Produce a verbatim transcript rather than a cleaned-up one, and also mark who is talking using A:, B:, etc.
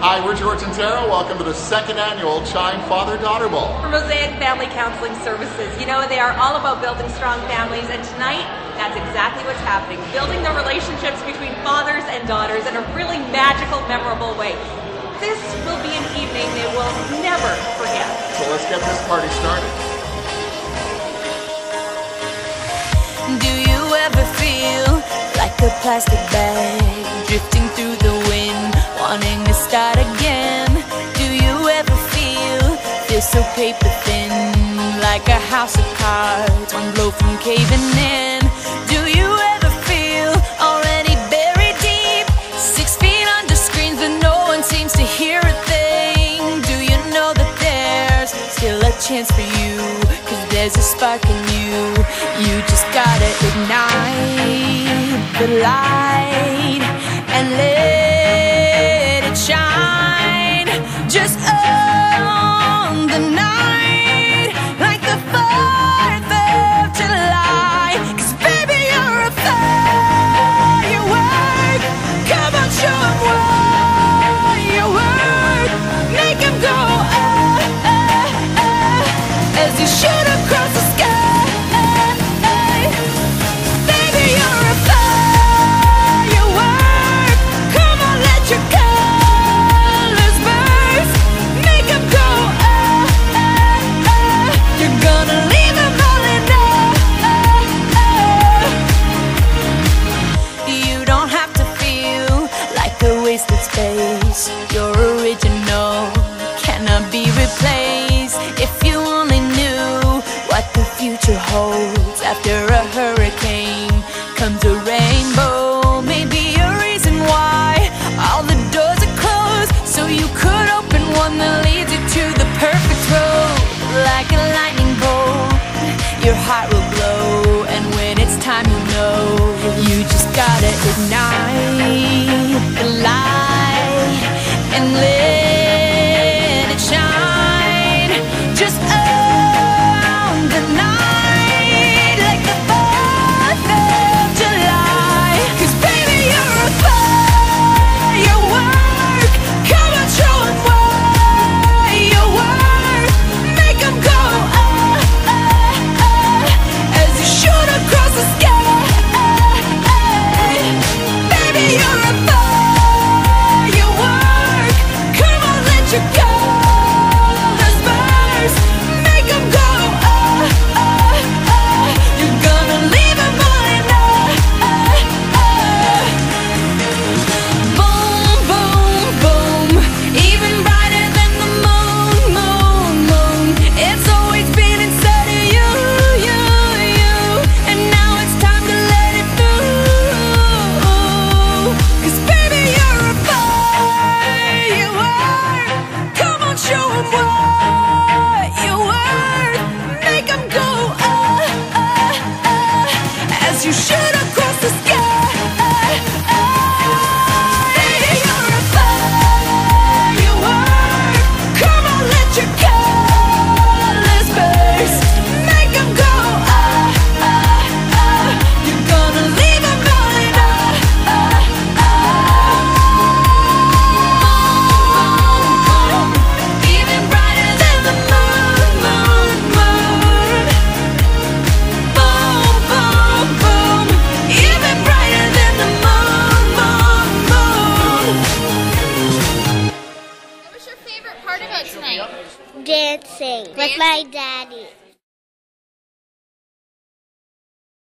A: Hi, we're George and Tara. Welcome to the second annual CHYM Father-Daughter Ball.
B: For Mosaic Family Counseling Services. You know, they are all about building strong families, and tonight, that's exactly what's happening. Building the relationships between fathers and daughters in a really magical, memorable way. This will be an evening they will never forget.
A: So let's get this party started.
C: Do you ever feel like a plastic bag drifting through the wind, wanting to start again? Do you ever feel, feel so paper thin, like a house of cards, one blow from caving in? Do you ever feel already buried deep, six feet under screens but no one seems to hear a thing? Do you know that there's still a chance for you, cause there's a spark in you? You just gotta ignite the light and let it shine. Just own the night like the fourth of July. Cause baby, you're a firework. Come on, show 'em what you work. Make 'em go ah, ah, ah, as you shoot across the sky. Your original cannot be replaced. If you only knew what the future holds. After a hurricane comes a rainbow. Maybe a reason why all the doors are closed, so you could open one that leads you to the perfect road. Like a lightning bolt, your heart will glow, and when it's time, you know you just gotta ignite the light and let it shine. Just own the night like the fourth of July. Cause baby, you're a firework. Come on, show 'em what you work. Make 'em go ah, ah, ah, as you shoot across the sky. Baby, you're a you shoot across the sky. Baby, you're a firework. Come on, let your colors burst. Make 'em go ah, ah, ah. You're gonna leave 'em going ah, ah, ah. Even brighter than the moon, moon, moon. Boom, boom, boom. Even brighter than the moon, moon, moon.
D: What was your favorite part about tonight?
E: Dancing with my daddy.